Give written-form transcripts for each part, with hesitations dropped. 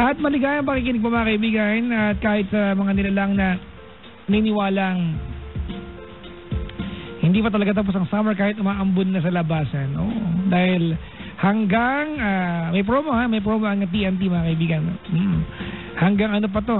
At maligayang pakikinig po mga kaibigan. At kahit sa mga nilalang na niniwalang hindi pa talaga tapos ang summer kahit umaambon na sa labasan. Dahil hanggang may promo ang TNT mga kaibigan. Hanggang ano pa to?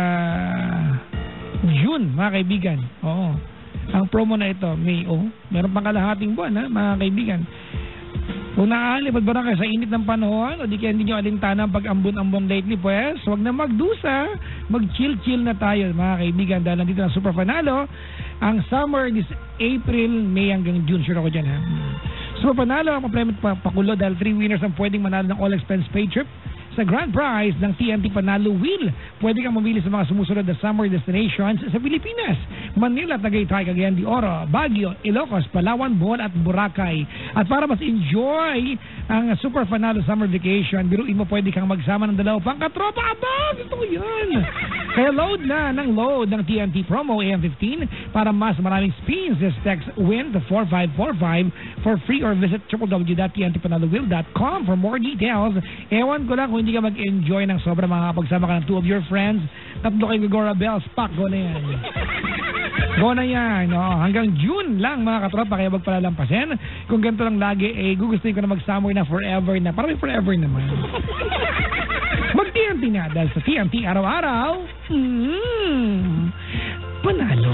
June mga kaibigan. Oo. Ang promo na ito, meron pang kalahating buwan mga kaibigan. Kung naaalipad ba na kayo sa init ng panahon o di kaya hindi nyo alintana ang pag-ambon-ambon lately, pues huwag na magdusa, mag-chill-chill na tayo mga kaibigan dahil nandito na Super Panalo ang summer this April, May hanggang June. Sure ako dyan ha. Super Panalo ang papremit pakulo dahil 3 winners ang pwedeng manalo ng all-expense paid trip sa grand prize ng TNT Panalo Wheel. Pwede kang mamili sa mga sumusunod na summer destinations sa Pilipinas: Manila, Tagaytay, Cagayan de Oro, Baguio, Ilocos, Palawan, Bohol at Boracay. At para mas enjoy ang Super Panalo Summer Vacation, biruin mo pwede kang magsama ng dalawa pang katropa. Gusto ko yan! Kaya load ng TNT Promo AM15 para mas maraming spins. Just text WIN to 4545 for free or visit www.tntpanalowheel.com for more details. Ewan ko lang kung hindi ka mag-enjoy ng sobra makakapagsama ka ng 2 of your friends. 3 kayo Gora Bells Pack. Go na yan. Go na yan. Hanggang June lang mga katropa, kaya wag palalampasin. Kung ganito lang lagi, gugustuhin ko na mag-summer na forever na. Parang may forever naman. Mag-TNT na dahil sa TNT araw-araw. Panalo.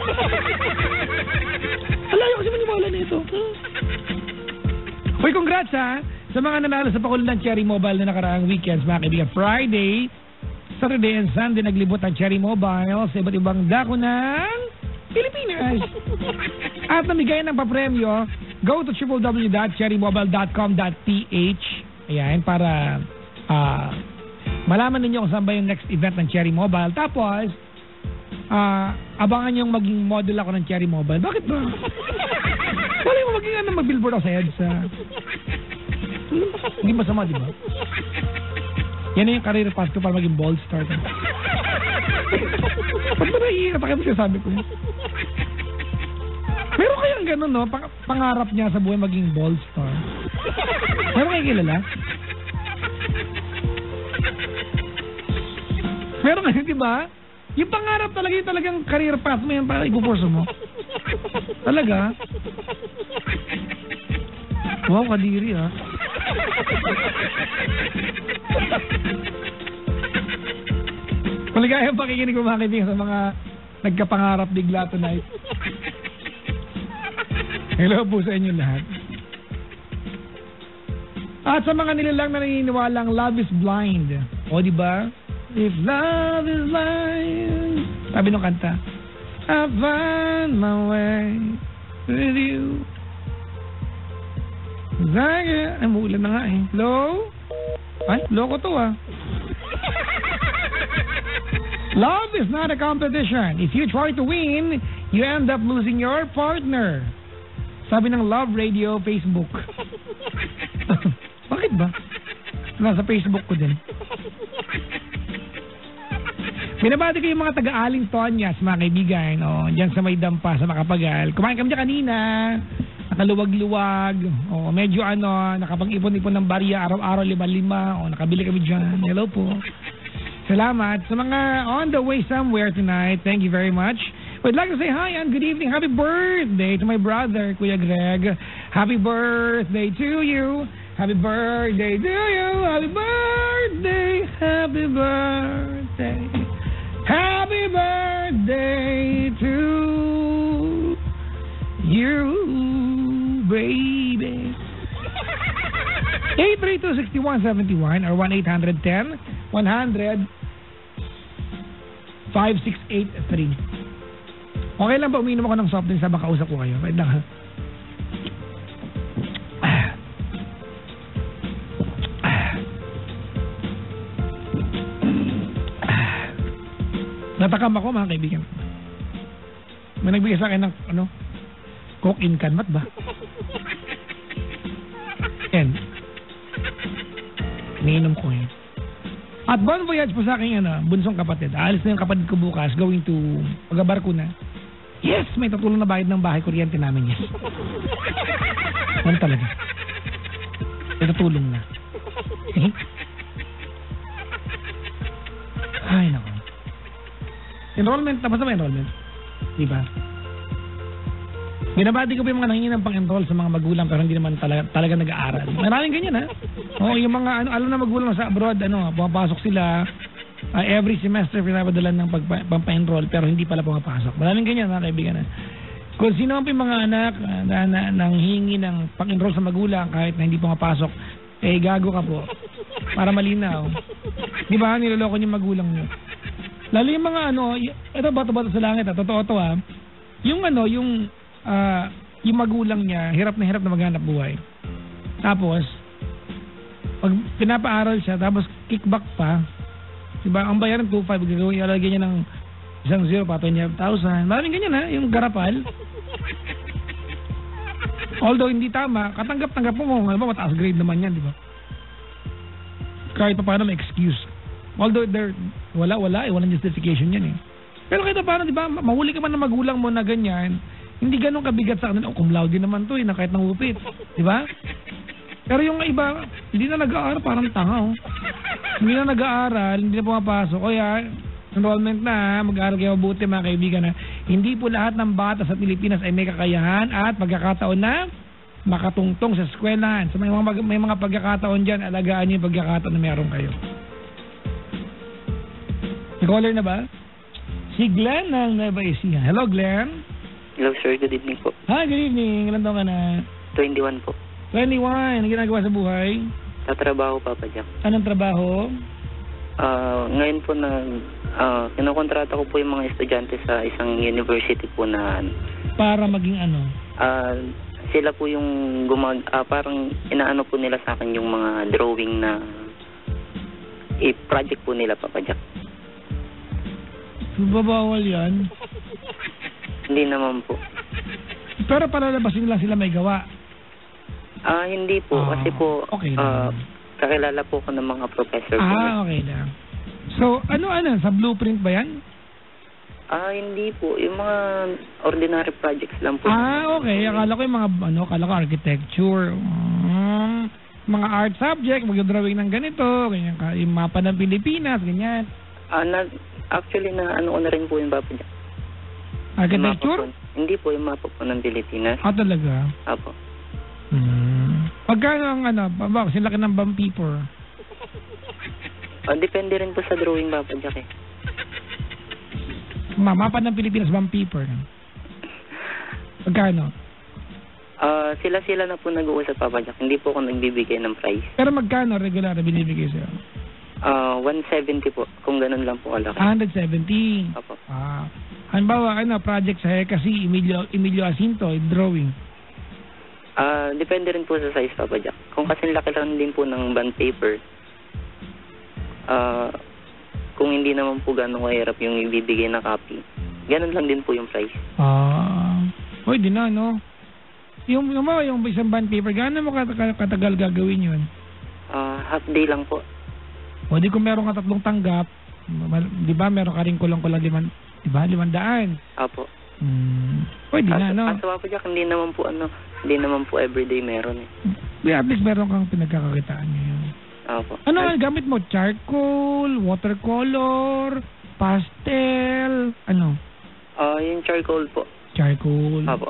Alayo kasi maniwala na ito. Hoy, congrats sa mga nanalo sa pakulo ng Cherry Mobile na nakaraang weekends mga kaibigan. Friday, Saturday and Sunday naglibot ang Cherry Mobile sa iba't ibang dako ng Pilipinas. At namigayan ng papremyo, go to www.cherrymobile.com.ph. Ayan, para malaman ninyo kung saan ba yung next event ng Cherry Mobile. Tapos, abangan yung maging model ako ng Cherry Mobile. Bakit ba? Wala yung maging mag-billboard ako sa EDSA. Hindi masama, di ba? Yan na yung career path ko para maging bold star. Ba't ba naiiyak? Takit ko sabi ko. Meron kayang ganun, no? Pangarap niya sa buhay maging bold star. Meron kayo kilala? Meron kayo, di ba? Yung pangarap talaga, yung talagang career path mo yan para ipuporso mo. Talaga? Wow, kadiri ha. Maligayang pakikinig mo mga kaibigan sa mga nagkapangarap bigla tonight. Hello po sa inyo lahat. At sa mga nilalang na naniniwalang love is blind. O diba? If love is blind, sabi nung kanta, I find my way with you. Ay, muulan na nga eh. Hello? Ay, loko to Love is not a competition. If you try to win, you end up losing your partner. Sabi ng Love Radio Facebook. Bakit ba? Nasa Facebook ko din. Binabati ko yung mga taga-Aling Tonyas, mga kaibigan. Diyan sa may dampa, sa Makapagal. Kumain kami dyan kanina. Nakaluwag-luwag. Medyo nakapag-ipon-ipon ng barya araw-araw 5-5. Nakabili kami dyan. Hello po. Salamat. Sa mga on the way somewhere tonight, thank you very much. We'd like to say hi and good evening. Happy birthday to my brother, Kuya Greg. Happy birthday to you. Happy birthday to you. Happy birthday. Happy birthday. Happy birthday to you, baby. 832-6171 or 1-810-100-5683. Okay lang ba uminom ako ng soft drinks habang kausap ko kayo? Wait lang ha. Natakam ako mga kaibigan. May nagbigay sa akin ng Coke in can. Mat ba? Yan. Iniinom ko yan. At bon voyage po sa aking bunsong kapatid. Aalis na yung kapatid ko bukas going to Pagabarko na. Yes! May tutulong na bayad ng bahay kuryente namin. Yes. Ano talaga? May tutulong na. Enrollment, tapos na ba enrollment? Di ba? Binabati ko pa yung mga nangingi ng pang-enroll sa mga magulang pero hindi naman talaga nag-aaral. Maraming ganyan, ha? Oo, yung mga, alam na magulang sa abroad, pumapasok sila, every semester pinapadalan ng pagpa-enroll pero hindi pala pumapasok. Maraming ganyan, mga kaibigan, ha? Kung sino man po yung mga anak na nanghingi ng pang-enroll sa magulang kahit na hindi pumapasok, gago ka po. Para malinaw. Di ba, niloloko niyo magulang niyo. Lalo yung mga ito bato-bato sa langit, totoo to, ha? Yung yung magulang niya, hirap na maghanap buhay. Tapos, pag pinapaaral siya, tapos kickback pa, diba, ang bayaran 2,500, gagawin, ilalagay niya ng 1,000, pa 20,000. Maraming ganyan, ha? Yung garapal. Although, hindi tama, katanggap-tanggap mo, mataas grade naman yan, di ba? Kahit pa paano may excuse. Although, walang justification yan, eh. Pero kahit pa paano, di ba, mahuli ka man ng magulang mo na ganyan, hindi ganun kabigat sa kanila. Cum laude naman to, na kahit nangupit. Di ba? Pero yung iba, hindi na nag-aaral, parang tanga, Hindi na nag-aaral, hindi na pumapasok. Kaya, enrollment na, mag-aaral kayo mabuti, mga kaibigan, hindi po lahat ng bata sa Pilipinas ay may kakayahan at pagkakataon na makatungtong sa eskwelahan. So may mga pagkakataon dyan, alagaan niyo yung pagkakataon na meron kayo. May caller na ba? Si Glenn ng Nueva Ecija. Hello, Glenn. Hello, sir. Good evening po. Hi, good evening. Ilan taon ka na? 21 po. 21. Ano ginagawa sa buhay? Sa trabaho, Papa Jack. Anong trabaho? Ngayon po kinukontrata ko po yung mga estudyante sa isang university po na para maging ano? Sila po yung parang inaano po nila sa akin yung mga drawing na project po nila, Papa Jack. Bawal yan? Hindi naman po. Pero palalabasin lang sila may gawa? Hindi po. Kasi po, okay kakilala po ko ng mga professor po. Okay lang. So, ano? Sa blueprint ba yan? Hindi po. Yung mga ordinary projects lang po. Okay. Akala ko yung mga, akala ko architecture. Mga art subject, mag-drawing ng ganito, ganyan, yung mapa ng Pilipinas, ganyan. Actually, ko na rin po yung mapa niya. Architecture? Hindi po, yung mapa po ng Pilipinas. Talaga? Apo. Pagkano ang sila ka ng Bampiper? Depende rin po sa drawing, Papa Jack, eh. Mapa ng Pilipinas, Bampiper. Pagkano? Sila na po nag-uusap, Papa Jack. Hindi po ako nagbibigay ng price. Pero magkano regular na binibigay sa'yo? 170 po, kung ganun lang po kalaki. 170? Apo. Halimbawa, project sa kasi Emilio Jacinto, drawing. Depende rin po sa size, Papa Jack. Kung kasi laki lang din po ng bond paper, kung hindi naman po gano'ng kahirap yung ibibigay na copy, ganun lang din po yung price. Di na, no? Yung isang bond paper, gano'n mo katagal gagawin yun? Half day lang po. Di kung meron ka 3 tanggap, di ba meron ka rin kulang-kulang 500? Apo. Pwede na, no? Kaso, Papa Jack, hindi naman po everyday meron, eh. At least meron kang pinagkakakitaan ngayon. Apo. Ano ang gamit mo? Charcoal, watercolor, pastel, ano? Yung charcoal po. Charcoal. Apo.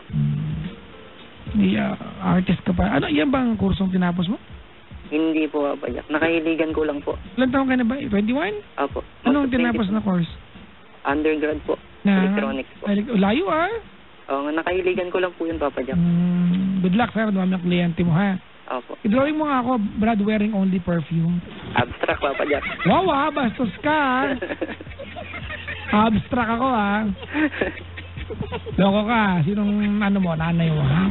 Artist ka pa. Yan bang kursong tinapos mo? Hindi po, Papa Jack. Nakahiligan ko lang po. Ilan taon ka na ba? 21? Apo. Anong tinapos na course? Undergrad po. Electronics po. Layo, nakahiligan ko lang po yun, Papa Jack. Good luck, sir. Dumami ang kliyente mo, ha? Opo. I-drawing mo nga ako, Brad, wearing only perfume. Abstract, Papa Jack. Wow, bastos ka. Abstract ako, ha? Loko ka. Sinong, nanay mo, ha?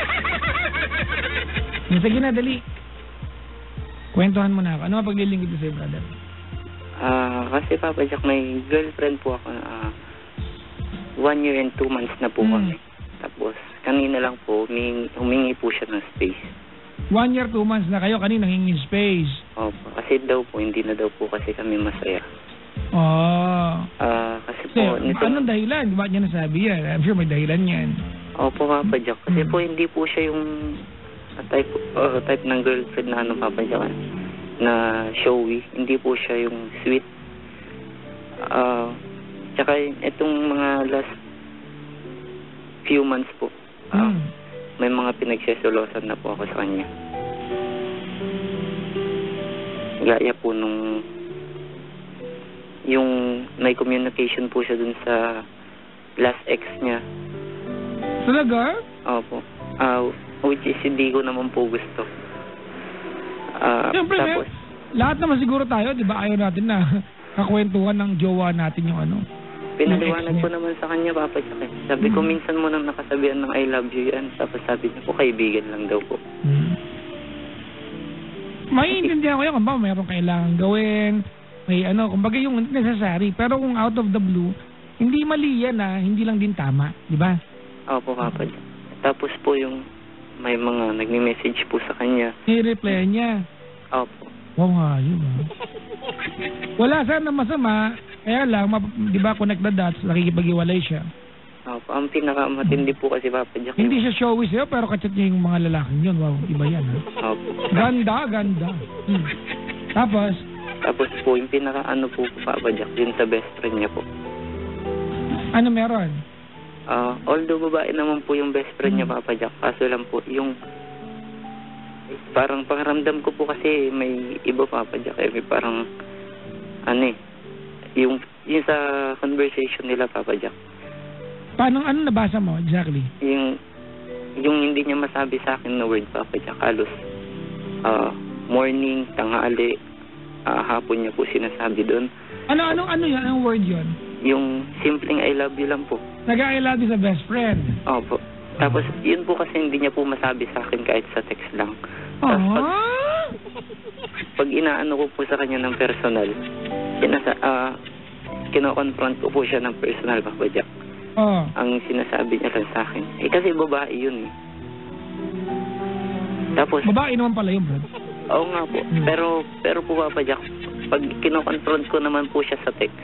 Sige na, dali. Kwentuhan mo na ako. Ano ang paglilingkod ko sa'yo, brother? Kasi, Papa Jack, may girlfriend po ako na 1 year and 2 months na po kami. Tapos, kanina lang po, humingi po siya ng space. 1 year, 2 months na kayo, kanina hingin space. Opo, kasi daw po, hindi na daw po kasi kami masaya. Kasi po, anong dahilan? Bakit niya nasabi yan? I'm sure may dahilan yan. Opo, Papa Jack. Kasi po, hindi po siya yung type ng girlfriend na Papa Jack, na showy. Hindi po siya yung sweet. Tsaka itong mga last few months po, may mga pinagsesolosan na po ako sa kanya. Gaya po nung yung may communication po siya dun sa last ex niya. Talaga? Opo. Which is hindi ko naman po gusto. Siyempre, Tapos, lahat naman siguro tayo, di ba, ayaw natin na kakwentuhan ng jowa natin yung ano. pinaliwanag ko naman sa kanya, Papa Jack. Sabi ko, minsan mo nang nakasabihan ng I love you yan. Tapos sabi niya po, kaibigan lang daw po. Maiintindihan ko yan kung ba mayroong kailangan gawin, may ano, kumbaga yung necessary. Pero kung out of the blue, hindi mali yan hindi lang din tama, di ba? Opo, Papa Jack. Tapos po yung may mga nagme-message po sa kanya. I-reply niya. Opo. Wow nga, yun wala sana masama, kaya lang, di ba, connect the dots, nakikipag-iwalay siya. Opo, ang pinakamatindi po kasi, Papa Jack. Hindi siya showy sa'yo, pero kachat niya yung mga lalaking yun. Wow, iba yan, Opo. Ganda. Tapos po, yung pinaka-ano po, Papa Jack, yun sa best friend niya po. Ano meron? Although babae naman po yung best friend niya, Papa Jack, kaso lang po, yung parang pangaramdam ko po kasi may iba, Papa Jack, may parang yung sa conversation nila, Papa Jack. Paano, ano nabasa mo exactly? Yung hindi niya masabi sa akin na word, Papa Jack, halos morning, tanghali, hapon niya po sinasabi doon. Ano yan? Anong word yon? Yung simpleng I love you lang po. Nag-I love you sa best friend? Opo. Tapos yun po kasi hindi niya po masabi sa akin kahit sa text lang. Tapos pag inaano ko po sa kanya ng personal, kino-confront ko po siya ng personal, Papa Jack. Ang sinasabi niya lang sa akin, kasi babae yun eh. Tapos babae naman pala yun, bro. Oo nga po. Pero po, Papa Jack, pag kino-confront ko naman po siya sa text,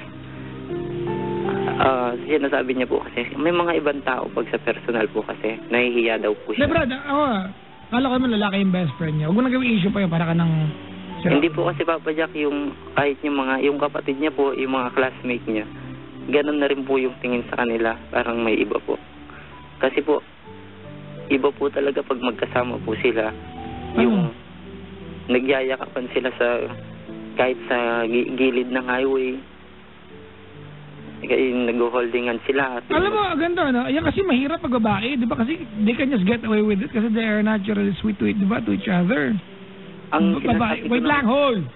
sinasabi niya po kasi may mga ibang tao pag sa personal po kasi nahihiya daw po siya. Brad, kala ko naman lalaki yung best friend niya. Huwag mo na gawing issue pa yun para ka ng... Hindi po kasi, Papa Jack, yung kahit yung kapatid niya po, yung mga classmate niya, ganun na rin po yung tingin sa kanila. Parang may iba po. Kasi po, iba po talaga pag magkasama po sila. Yung nagyayakapan sila kahit sa gilid ng highway. Yung nag-holdingan sila. Alam mo, ganda, no? Yan kasi mahirap pag babae, di ba? Kasi they can just get away with it kasi they are naturally sweet to it, di ba? To each other. Ang babae, wait lang, hold!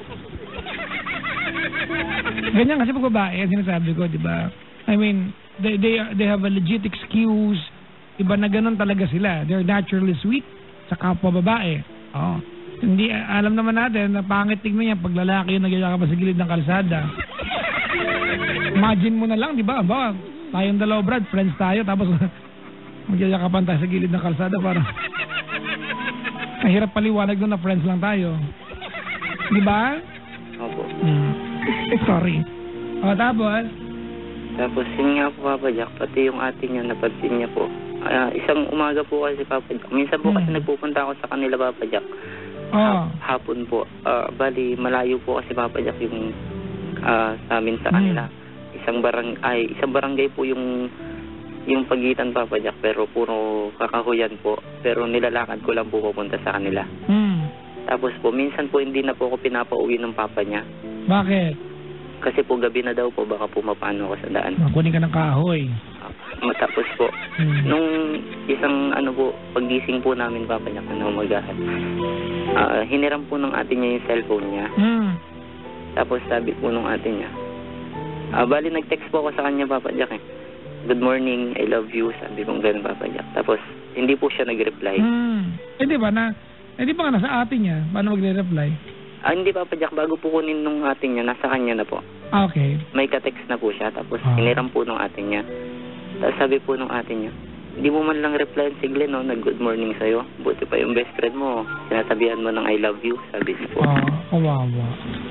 Ganyan kasi pag babae, sinasabi ko, di ba? I mean, they have a legit excuse, iba na ganun talaga sila. They're naturally sweet sa kapwa babae. Hindi, alam naman natin na pangit tignan yan pag lalaki yung nagyayakapan sa gilid ng kalsada. Imagine mo na lang, di ba? Tayong dalawa, Brad, friends tayo, tapos magyayakapan tayo sa gilid ng kalsada para mahirap paliwanag doon na friends lang tayo. Di ba? Opo. Sorry. Tapos? Tapos, yun nga po, Papa Jack, pati yung ate niya, napansin niya po. Isang umaga po kasi, Papa Jack. Minsan po kasi nagpupunta ako sa kanila, Papa Jack. Hapon po. Bali, malayo po kasi, Papa Jack, yung sa amin sa kanila. Isang barangay po yung pagitan, Papa Jack, pero puro kakahuyan po. Pero nilalakad ko lang po pupunta sa kanila. Tapos po, minsan po hindi na po ako pinapauwi ng papa niya. Bakit? Kasi po gabi na daw po, baka po mapano ko sa daan. Kunin ka ng kahoy. Matapos po, nung isang paggising po namin, Papa Jack, umagahan, hiniram po ng ate niya yung cellphone niya. Tapos sabi po nung ate niya, bali nag-text po ako sa kanya, Papa Jack, good morning, I love you, sabi kong ganun, Papa Jack. Tapos hindi po siya nag-reply. Di ba nga nasa ate niya, paano magre-reply? Hindi, Papa Jack, bago po kunin nung ate niya, nasa kanya na po. Okay. May ka-text na po siya, tapos hiniram po nung ate niya. Tapos sabi po nung ate niya, hindi mo man lang reply si Glenn, nag-good morning sa'yo. Buti pa yung best friend mo, sinasabihan mo ng I love you, sabi niya po. Kawawa.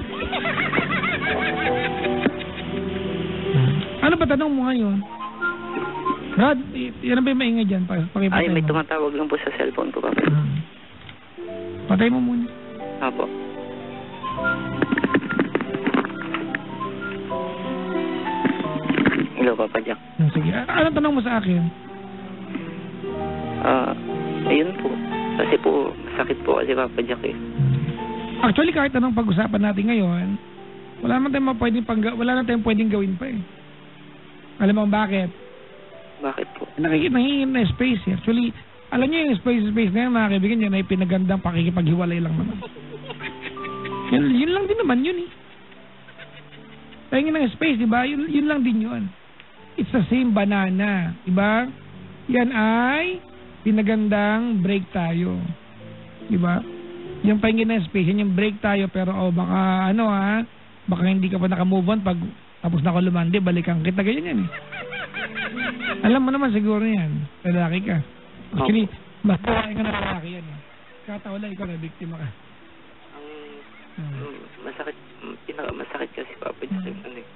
Ano ba tanong mo ngayon? Brad, yan ang ba yung maingay dyan? Ay, may tumatawag lang po sa cellphone ko, Papa. Patay mo muna. Apo. Hello, Papa Jack. Sige. Anong tanong mo sa akin? Ayun po. Kasi po, masakit po kasi Papa Jack eh. Actually, kahit anong pag-usapan natin ngayon, wala naman tayong pwedeng gawin pa eh. Alam mo bakit? Bakit po? Nangingin na space eh. Actually, alam niyo yung space na yan, mga kaibigan, yan ay pinagandang pakikipaghiwalay lang naman. Yun lang din naman yun eh. Pahingin ng space, di ba? Yun lang din yun. It's the same banana, di ba? Yan ay pinagandang break tayo. Di ba? Yung pahingin ng space, yan yung break tayo, pero baka baka hindi ka pa nakamove on pag tapos na ako lumandi, balikan kita, ganyan yan eh. Alam mo naman siguro yan, lalaki ka. Actually, mas lalaki ka na lalaki yan eh. Katawala, ikaw na biktima ka. Masakit, pinakamasakit kasi Papa Jack.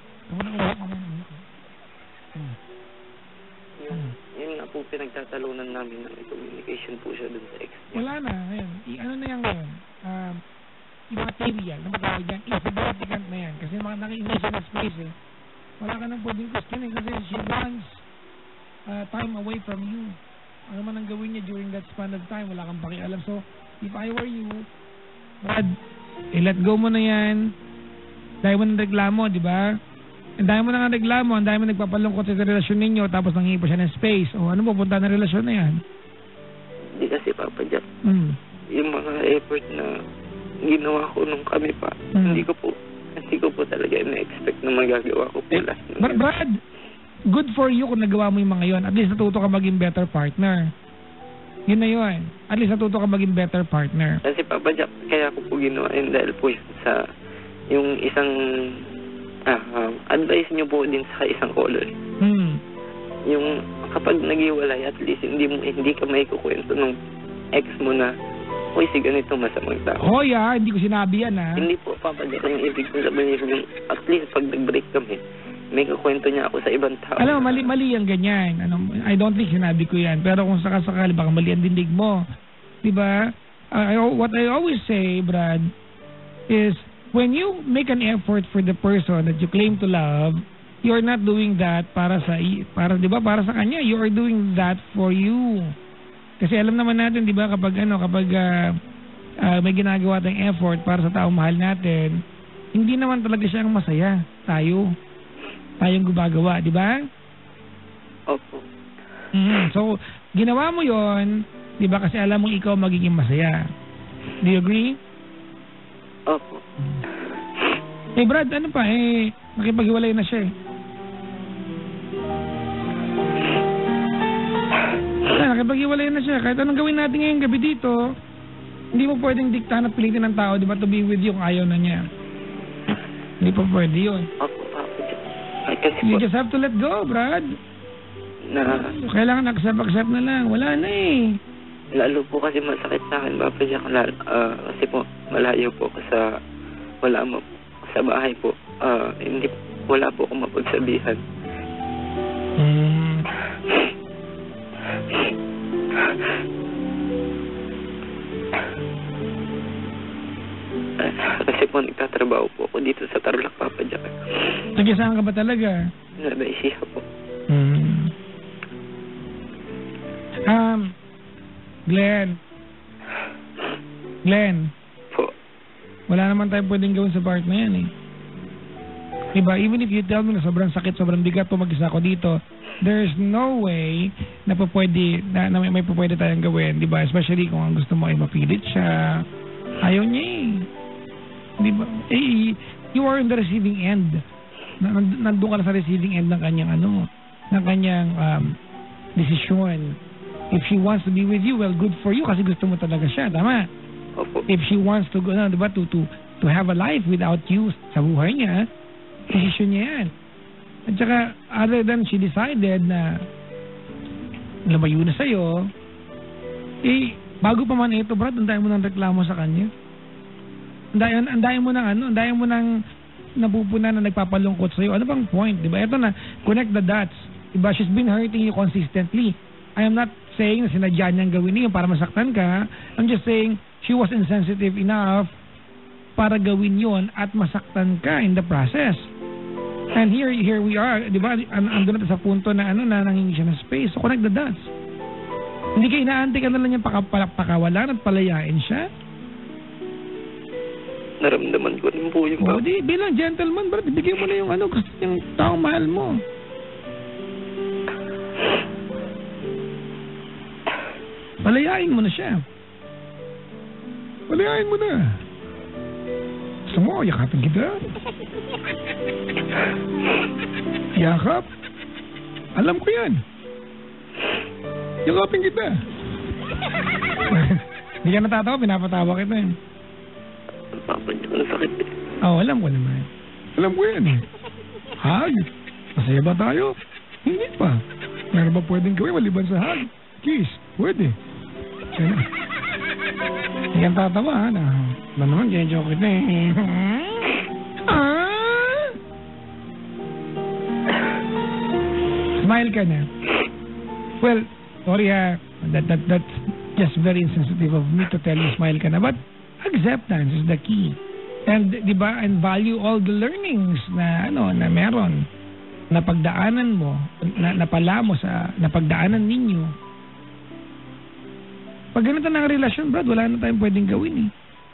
Yun nga po pinagtatalunan namin ng communication po siya dun sa ex niya. Wala na, ngayon. Ano na yan ngayon? Immaterial, na matawag yan. Insignificant na yan. Kasi mga naki-initial na space eh. Wala ka nang pwedeng question eh. Kasi she wants time away from you. Ano man ang gawin niya during that span of time, wala kang pakialam. So, if I were you, Brad, let go mo na yan. Dahil mo ng reklamo, di ba? Ang dahil mo na ng reklamo, ang dahil mo nagpapalungkot sa relasyon ninyo, tapos nanghihipa siya ng space. O ano pupunta na relasyon na yan? Hindi kasi Papa Jack. Yung mga effort na ginawa ko nung kami pa, hindi ko po talaga na-expect na magagawa ko po last. Brad, good for you kung nagawa mo yung mga yon. At least natuto ka maging better partner. Yun na yun. At least natuto ka maging better partner. Kasi Papa Jack, kaya ko po ginawa yun dahil po sa yung isang advice nyo po din sa isang caller. Yung kapag naghiwalay, at least hindi ka may kukwento nung ex mo na, "Uy, si ganito masamang tao." Hoy hindi ko sinabi yan Hindi po Papa Jack, yung ibig kong sabihin yung at least pag nag-break kami, may kukwento niya ako sa ibang tao. Alam mo, mali ang ganyan. I don't think sinabi ko yan. Pero kung sakasakali, baka mali ang dindig mo. Diba? What I always say, Brad, is when you make an effort for the person that you claim to love, you're not doing that para sa kanya. You are doing that for you. Kasi alam naman natin, di ba, kapag may ginagawa tayong effort para sa taong mahal natin, hindi naman talaga siya ang masaya. Tayong gumagawa, di ba? Opo. So, ginawa mo yon, di ba, kasi alam mo ikaw magiging masaya. Do you agree? Opo. Brad, ano pa, nakipaghiwalay na siya nakipaghiwalay na siya. Kahit anong gawin natin ngayong gabi dito, hindi mo pwedeng diktahan at pilitin ng tao, di ba, to be with you kung ayaw na niya. Hindi pa pwede yun. Opo. You just have to let go, Brad. Kailangan accept na lang. Wala na eh. Lalo po kasi masakit sa akin, Papa Jack. Kasi po, malayo po sa bahay po. Wala po akong mapagsabihan. Kasi po nagtatrabaho po ako dito sa Tarlac, Papa Jack. Taga-saan ka ba talaga? Nabaisiha po. Glenn. Po. Wala naman tayong pwedeng gawin sa part na yan eh. Diba? Even if you tell me na sobrang sakit, sobrang bigat po mag-isa ko dito, there's no way na may pwede tayong gawin. Diba? Especially kung ang gusto mo ay mapilit siya. Ayaw niya eh. Diba? You are in the receiving end. Nandun ka na sa receiving end ng kanyang desisyon. If she wants to be with you, well, good for you kasi gusto mo talaga siya. Tama? Opo. If she wants to go, diba, to have a life without you sa buhay niya, desisyon niya yan. At saka, other than she decided na lumayo na sa'yo, bago pa man ito, Brad, andayin mo ng reklamo sa kanya. Andayin mo ng napupunan na nagpapalungkot sa'yo. Ano bang point, diba? Ito na, connect the dots. Diba? She's been hurting you consistently. I am not saying na sinadya niyang gawin niyo para masaktan ka. I'm just saying, she was insensitive enough para gawin yon at masaktan ka in the process. And here we are, di ba? Andun natin sa punto na na nangingi siya ng space. So connect the dots. Hindi ka inaantay ka na lang niya pakawalan at palayain siya. Naramdaman ko rin po yung di bilang gentleman, bro, ibigay mo na yung gusto yung taong mahal mo. Palayain mo na siya. Palayain mo na. Gusto mo, yakapin kita. Yakap. Alam ko yan. Yakapin kita. Hindi ka natatawa, pinapatawa kita eh. Papa niyo, ang sakit eh. Alam ko naman. Alam ko yan eh. Hug. Masaya ba tayo? Hindi pa. Meron ba pwedeng gawin maliban sa hug? Kiss. Pwede. Hindi ka tatawa ha. Ba naman, joke kita eh. Smile ka na. Well, sorry ha. That's just very insensitive of me to tell you smile ka na. But acceptance is the key. And di ba, and value all the learnings na na meron, na pagdaanan mo, na pala mo sa napagdaanan ninyo. Pag ganito ng relasyon, Brad, wala na tayong pwedeng gawin eh.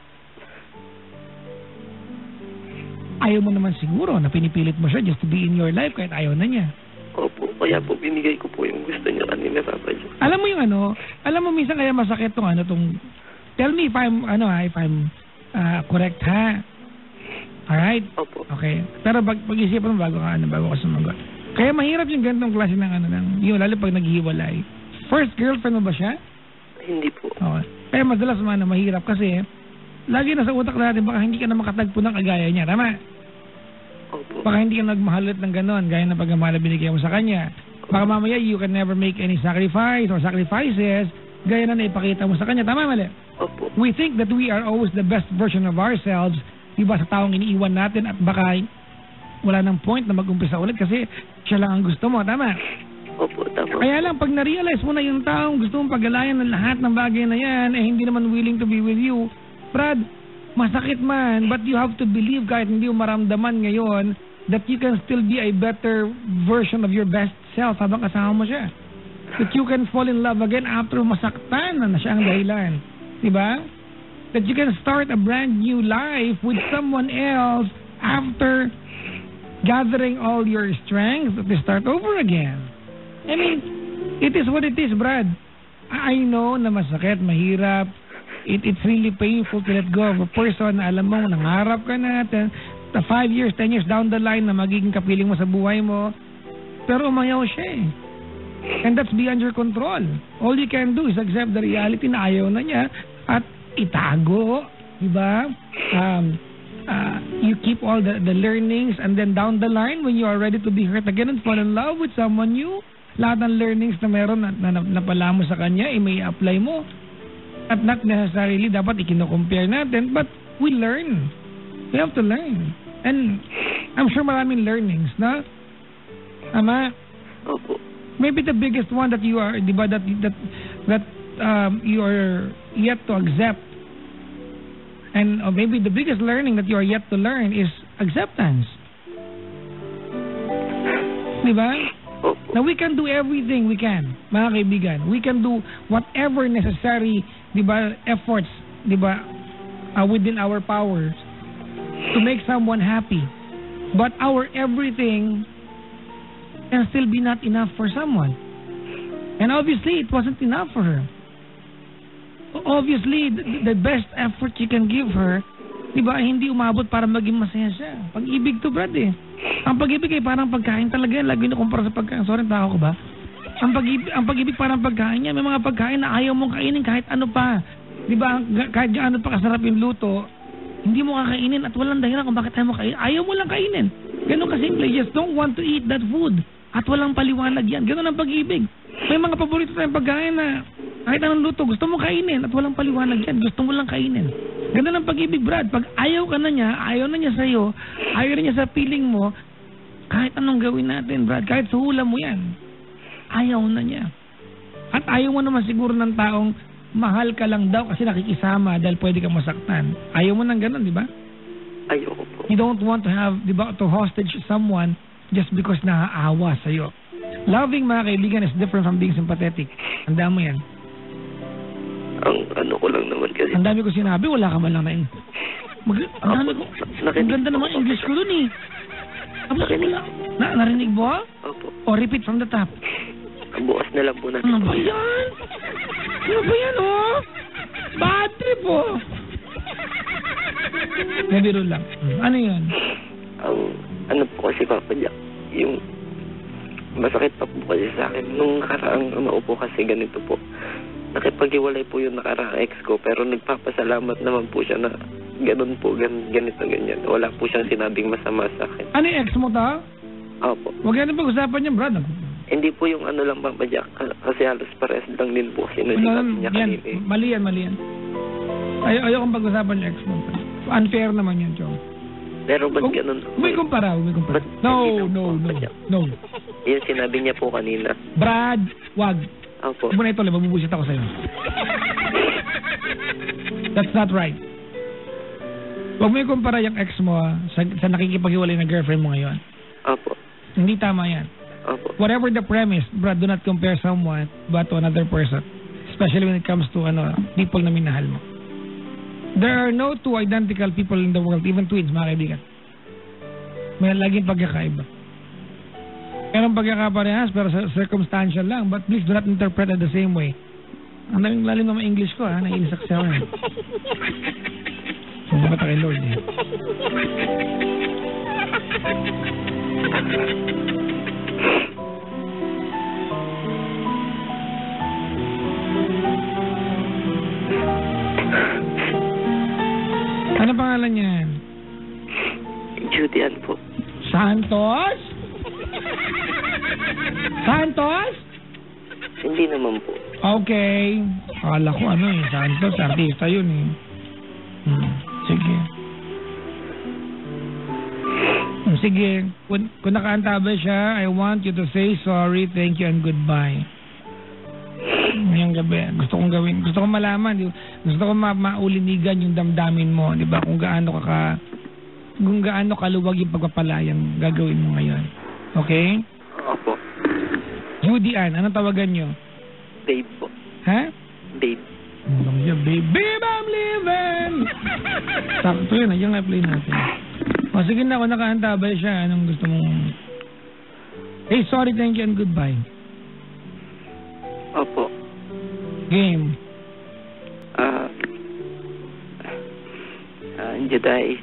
Ayaw mo naman siguro na pinipilit mo siya just to be in your life kahit ayaw na niya. Opo, kaya po binigay ko po yung gusto niya kanina, Papa Jack. Alam mo yung alam mo minsan kaya masakit tong tell me if I'm correct ha. Alright? Opo. Okay. Pero pag-isipan mo bago ka sumagot. Kaya mahirap yung ganitong klase ng yung lalo pag naghiwalay. First girlfriend mo ba siya? Hindi po. Okay. Kaya madalas mahirap kasi lagi na sa utak natin baka hindi ka na makatagpo ng kagaya niya. Tama? Opo. Baka hindi ka nagmahalit ng gano'n gaya ng pagmamahal na binigay mo sa kanya. Baka mamaya you can never make any sacrifice or sacrifices gaya na naipakita mo sa kanya. Tama, mali? Opo. We think that we are always the best version of ourselves, diba, sa taong iniiwan natin at baka wala nang point na mag-umpisa ulit kasi siya lang ang gusto mo. Tama? Opo, tama. Kaya lang, pag na-realize mo na yung taong gusto mong pag-alayan ng lahat ng bagay na yan, hindi naman willing to be with you, Brad, masakit man, but you have to believe kahit hindi mo maramdaman ngayon that you can still be a better version of your best self habang kasama mo siya. That you can fall in love again after masaktan na siya ang dahilan. Diba? That you can start a brand new life with someone else after gathering all your strength to start over again. I mean, it is what it is, Brad. I know na masakit, mahirap. It's really painful to let go of a person na alam mo, nangarap ka na 5 years, 10 years down the line na magiging kapiling mo sa buhay mo. Pero umayaw siya eh. And that's beyond your control. All you can do is accept the reality na ayaw na niya at itago. Diba? You keep all the learnings and then down the line when you are ready to be hurt again and fall in love with someone new, lahat ng learnings na meron na pala mo sa kanya, may apply mo. At not necessarily dapat ikino-compare natin, but we learn. We have to learn. And I'm sure maraming learnings, na? Ama? Opo. Maybe the biggest one that you are, diba, that you are yet to accept, and maybe the biggest learning that you are yet to learn is acceptance. Diba? Now we can do everything we can, mga kaibigan. We can do whatever necessary, diba, efforts, diba, within our powers to make someone happy. But our everything can still be not enough for someone. And obviously, it wasn't enough for her. Obviously, the best effort you can give her, diba, hindi umabot para maging masaya siya. Pag-ibig to, Brad eh. Ang pag-ibig ay parang pagkain talaga yan. Lagi na kumpara sa pagkain. Sorry, tao ko ba? Ang pag-ibig parang pagkain yan. May mga pagkain na ayaw mong kainin kahit ano pa. Diba, kahit gaano pa kasarap yung luto, hindi mo kakainin at walang dahilan kung bakit ayaw mo kainin. Ayaw mo lang kainin. Ganun kasimple. You just don't want to eat that food. At walang paliwanag yan. Ganun ang pag-ibig. May mga paborito tayong pagkain na kahit anong luto, gusto mo kainin at walang paliwanag yan. Gusto mo lang kainin. Ganun ang pag-ibig, Brad. Pag ayaw ka na niya, ayaw na niya sa'yo, ayaw na niya sa feeling mo, kahit anong gawin natin, Brad, kahit suhula mo yan, ayaw na niya. At ayaw mo naman siguro ng taong mahal ka lang daw kasi nakikisama dahil pwede kang masaktan. Ayaw mo ng ganun, di ba? Ayoko po. You don't want to have, di ba, to hostage someone just because naaawa sa'yo. Loving, mga kaibigan, is different from being sympathetic. Tanda mo yan. Ang ano ko lang naman kasi. Ang dami ko sinabi, wala ka man lang na ang ganda naman English ko dun eh. Narinig mo? Opo. O, repeat from the top. Bukas na lang po natin. Ano ba yan? Ano ba yan, oh? Bad trip, oh. Nabiro lang. Ano yun? Ano po kasi, Papa Jack, yung masakit pa po kasi sa akin. Nung nakaraang maupo kasi ganito po. Nakipag-iwalay po yung nakaraang ex ko, pero nagpapasalamat naman po siya na ganun po, ganito, ganyan. Wala po siyang sinabing masama sa akin. Ano yung ex mo ta? Opo. Huwag yan ang pag-usapan niya, Brad. Hindi po yung ano lang, Papa Jack, kasi halos pares lang din po kasi sinabi niya kanina. Mali yan. Ayokong pag-usapan yung ex mo. Unfair naman yun, Chong. Pero ba't ganun? May kumpara. No. Yan sinabi niya po kanina. Brad, wag. Opo. Muna ito, mabubusit ako sa'yo. That's not right. Huwag mo ikumpara yung ex mo sa nakikipaghiwalay na girlfriend mo ngayon. Opo. Hindi tama yan. Opo. Whatever the premise, Brad, do not compare someone but to another person. Especially when it comes to people na minahal mo. There are no two identical people in the world, even twins, mga kaibigan. May laging pagkakaiba. Merong pagkakaparehas pero circumstantial lang. But please do not interpret it the same way. Ang daming lalim naman English ko, ha? Naiinis ako sa'yo. Hindi ba kay Lord, eh? Ano pangalan niyan? Judy Ann po. Santos? Santos? Hindi naman po. Okay. Akala ko Santos, artista yun eh. Sige. Sige. Kung nakaantabay siya, I want you to say sorry, thank you, and goodbye. Ngayong gabi. Gusto kong malaman. Gusto kong maulinigan yung damdamin mo. Di ba? Kung gaano kaluwag yung pagpapalayang gagawin mo ngayon. Okay? Opo. Judy Ann, anong tawagan nyo? Babe po. Ha? Babe. Babe, I'm living! Sakto yun. Yung i-play natin. O sige na, kung nakaantabay siya, anong gusto mong... Hey, sorry, thank you, and goodbye. Opo. Game. Juday.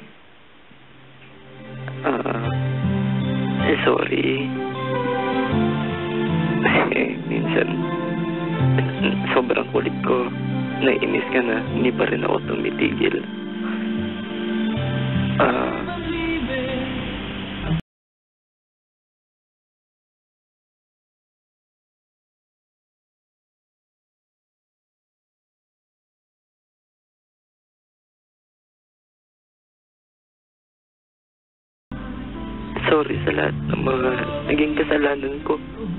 Sorry. Minsan, sobrang kulit ko. Naiinis ka na, hindi pa rin ako tumitigil. Sorry sa lahat ng mga naging kasalanan ko.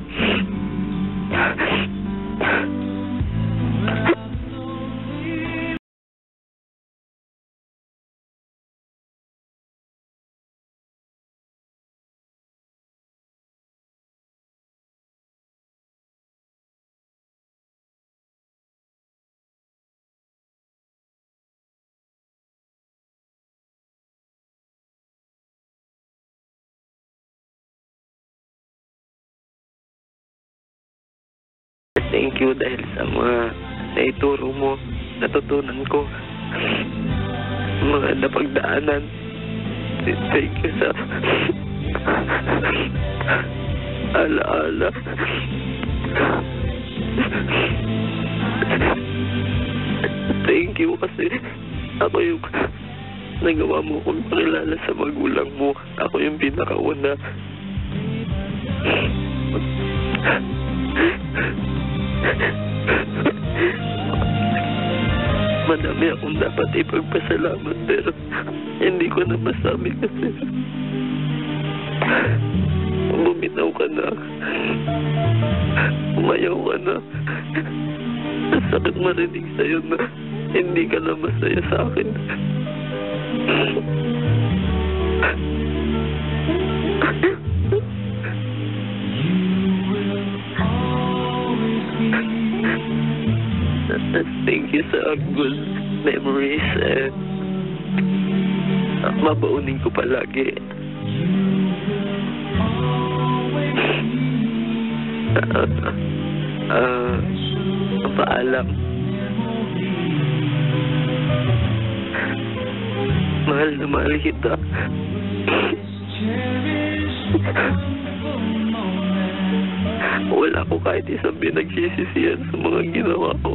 Thank you dahil sa mga naituro mo, natutunan ko, mga napagdaanan. Thank you sa alaala. Thank you kasi ako yung nagawa mo kong pakilala sa magulang mo. Ako yung pinakauna. Madami akong dapat ipagpasalamat pero hindi ko na masabi kasi bumitaw ka na, umayaw ka na. Ang sakit marinig sa'yo na hindi ka na masaya sa akin. good memories and mabaunin ko palagi. Paalam. Mahal na mahal kita. Wala ko kahit isang pinagsisisihan sa mga ginawa ko.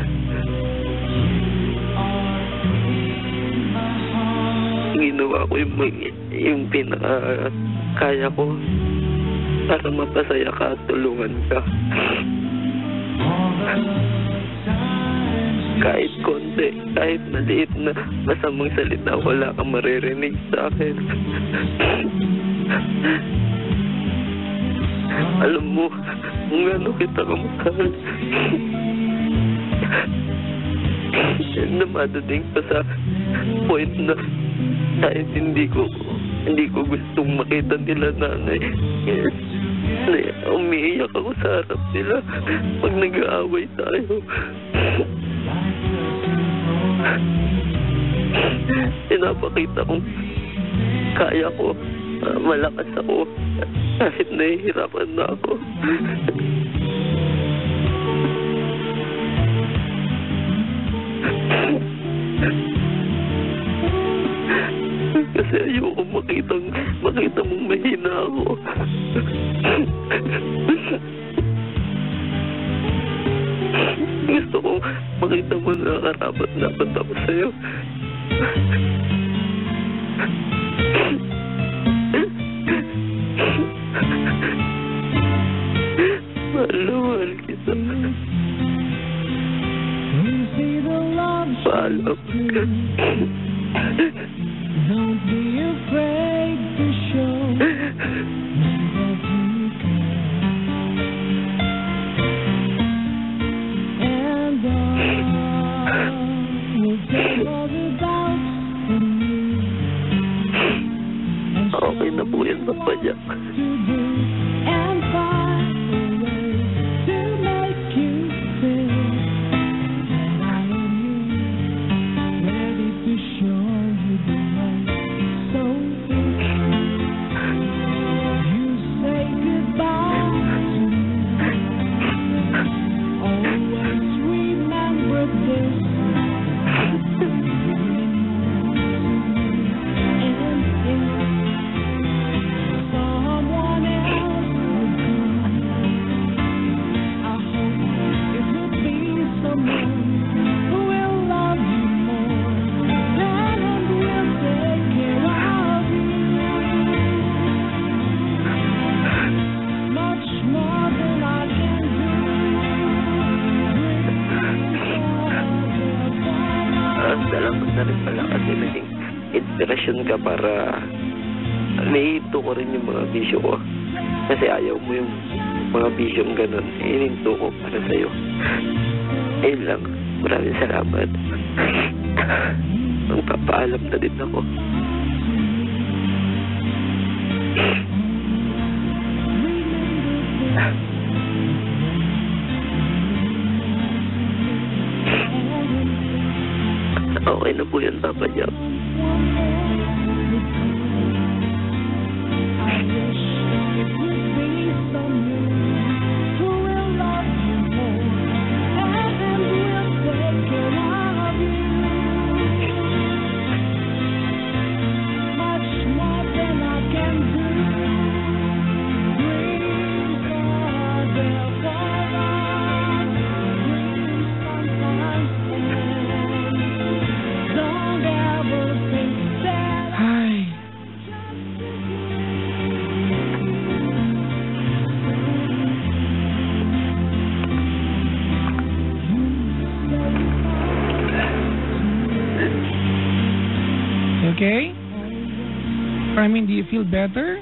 Ginawa ko yung pinakakaya ko para mapasaya ka at tulungan ka. Kahit konti, kahit maliit na masamang salita, wala kang maririnig sa akin. Alam mo kung gaano kita kamahal. Na madating pa sa point na kahit hindi ko gustong makita nila nanay. Umiiyak ako sa harap nila pag nag-aaway tayo. Pinapakita kong kaya ko, malakas ako kahit nahihirapan na ako. Kasi ayoko makita mong mahina ako. Gusto ko makita mo na karapat dapat ako sa'yo. Mahal kita. Paalam. Don't be afraid to show me that you care. And I will take all the doubts from you. Okay na po yan, Papa Jack. And find a way to make you feel that I am here, ready to show you the way. So you say goodbye to me. Always remember this. Salamat na rin pala kasi naging inspirasyon ka para naihinto ko rin yung mga bisyo ko. Kasi ayaw mo yung mga bisyong ganun. Ininto ko para sa'yo. Ayun lang. Maraming salamat. Magpapaalam na din ako. Okay na po yan, Papa Jack. Okay? I mean, do you feel better?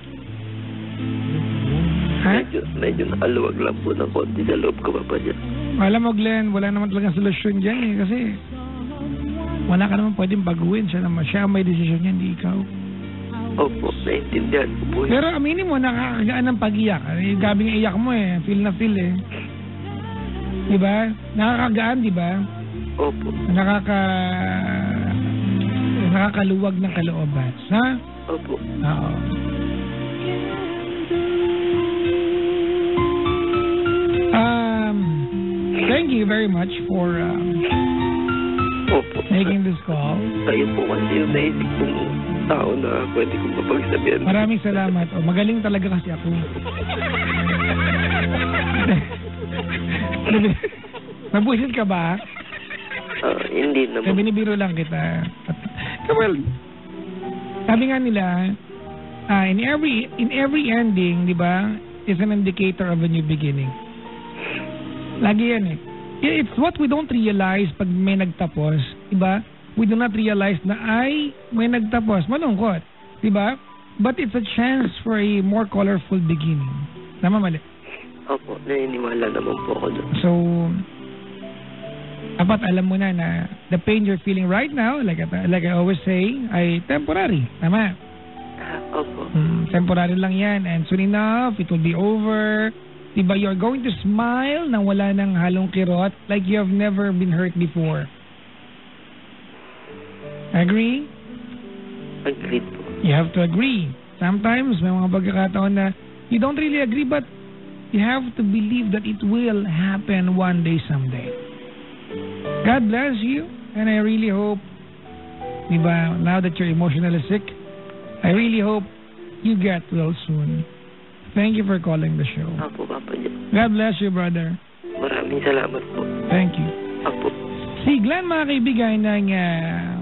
Ha? Medyo nakaluwag lang po ng konti sa loob ko, Papa Jack. Alam mo, Glenn, wala naman talagang solusyon dyan eh. Kasi wala ka naman pwedeng baguhin. Siya naman. Siya may desisyon niya, hindi ikaw. Opo, naiintindihan ko po. Pero aminin mo, nakakagaan ng pag-iyak. Gabi ng iyak mo eh. Feel na feel eh. Diba? Nakakagaan, diba? Opo. Nakakaluwag ng kalooban. Ha? Opo. Oo. Thank you very much for Opo. making this call. Kayo po kasi yung naisip kong tao na pwede kong mapagsabihan. Maraming salamat. Oh, magaling talaga kasi ako. Nabuisit ka ba? Hindi naman. Binibiro lang kita. Well, sabi nga nila, in every ending, di ba, is an indicator of a new beginning. Lagi yan eh. It's what we don't realize pag may nagtapos, di ba? We do not realize na may nagtapos. Malungkot, di ba? But it's a chance for a more colorful beginning. Tama, mali? Opo, naniniwala naman po ako doon. So, dapat alam mo na the pain you're feeling right now, like I always say, ay temporary. Tama? Opo. Temporary lang yan. And soon enough, it will be over. Diba, you're going to smile nang wala ng halong kirot like you have never been hurt before. Agree? Agreed po. You have to agree. Sometimes, may mga pagkakataon na you don't really agree, but you have to believe that it will happen one day, someday. God bless you, and I really hope, diba, now that you're emotionally sick, I really hope you get well soon. Thank you for calling the show. Opo, Papa Jack. God bless you, brother. Maraming salamat po. Thank you. Opo. Si Glenn, mga kaibigan, ng